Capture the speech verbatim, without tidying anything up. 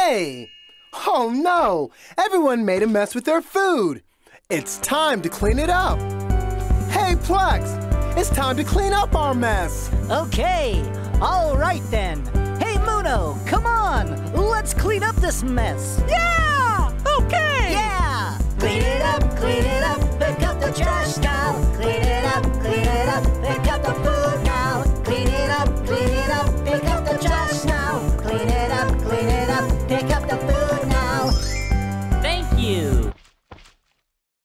Hey! Oh no! Everyone made a mess with their food. It's time to clean it up. Hey, Plex! It's time to clean up our mess. Okay, all right then. Hey, Muno, come on. Let's clean up this mess. Yeah!